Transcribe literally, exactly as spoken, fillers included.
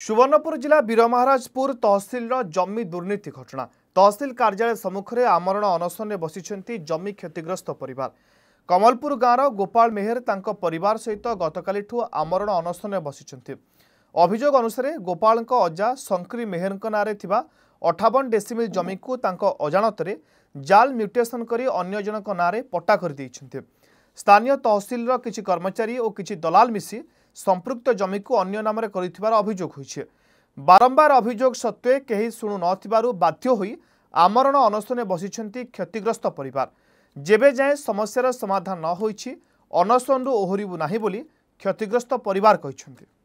सुवर्णपुर जिला वीरमहाराजपुर तहसिल जमी दुर्नीति घटना। तहसिल कार्यालय सम्मुख में आमरण अनशन बसी जमी क्षतिग्रस्त परिवार। कमलपुर गाँव गोपाल मेहर तांको परिवार सहित गतकाली आमरण अनशन बसी। अभियोग अनुसार गोपाल अजा शंकरी मेहर नाँ थिबा अठावन डेसिमिल जमी को तांको अजाणत जाल म्यूटेशन करी अन्य जनक नाँ पट्टा कर दैछन्ते। स्थानीय तहसिल किछि कर्मचारी और किछि दलाल मिसी संपृक्त जमी को अन्य नाम कर अभियोग होइछे। बारंबार अभियोग सत्वे केही शुणु नथिबारु बाध्य होई आमरण अनशन बसिछन्ति क्षतिग्रस्त परिवार। जेबे जाए समस्यार समाधान न होइछि अनशनरु ओहरिबु नाही बोली क्षतिग्रस्त परिवार कहिछन्ति।